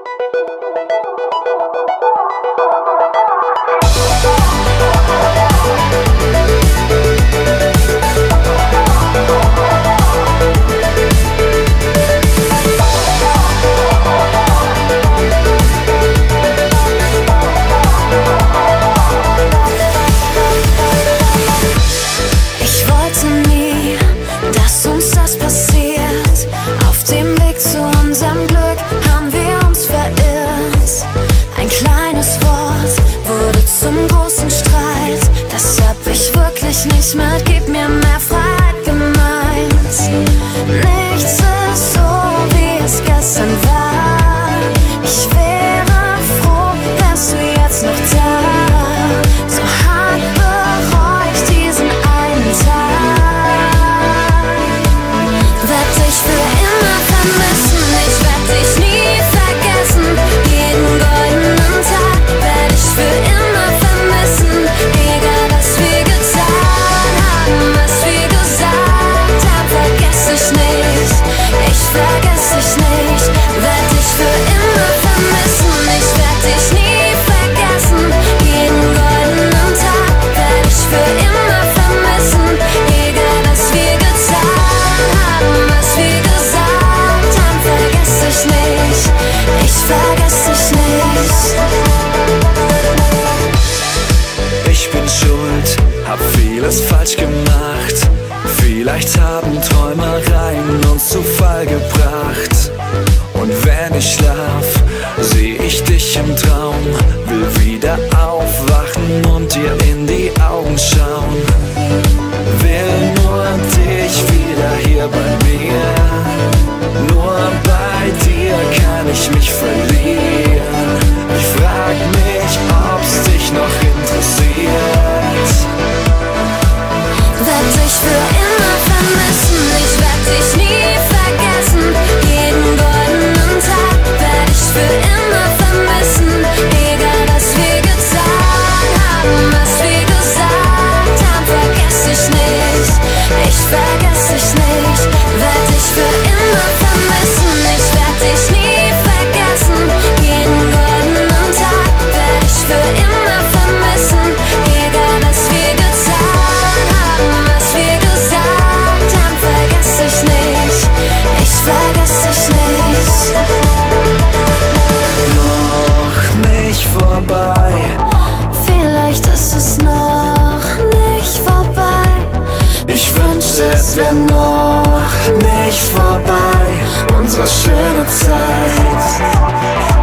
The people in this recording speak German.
Nicht mit, gib mir mehr Freiheit gemeint. Nichts ist so, wie es gestern war. Ich wäre froh, wärst du jetzt noch da. So hart bereue ich diesen einen Tag. Werd dich für immer vermissen, ich werd dich nie vergessen. Jeden goldenen Tag werd ich für immer vermissen. Egal, was wir getan haben, was wir gesagt haben, vergess dich nicht, ich vergess dich nicht. Werd dich für immer vermissen, ich werd dich nie vergessen. Jeden goldenen Tag werd ich für immer vermissen. Egal, was wir getan haben, was wir gesagt haben, vergess dich nicht, ich vergess dich nicht. Ich bin schuld, hab vieles falsch gemacht. Vielleicht haben Träumereien uns zu Fall gebracht. Und wenn ich schlaf, seh ich dich im Traum. Will wieder aufwachen und dir in die Augen schauen. Will nur dich wieder hier bei mir. Nur bei dir kann ich mich verlieren. Ich frag mich, ob's dich noch interessiert. Werd dich für immer vermissen, ich werd dich nie vergessen. Jeden goldenen Tag werd ich für immer vermissen. Egal, was wir getan haben, was wir gesagt haben, vergess dich nicht, ich vergess dich nicht. Werd dich für immer vermissen, ich werd dich nie vergessen. Jeden goldenen Tag werd ich für immer vermissen. Egal, was wir getan haben, was wir gesagt haben, vergess dich nicht, ich vergess dich nicht. Noch nicht vorbei. Vielleicht ist es noch nicht vorbei. Ich wünschte, es wär noch nicht vorbei, unsere schöne Zeit.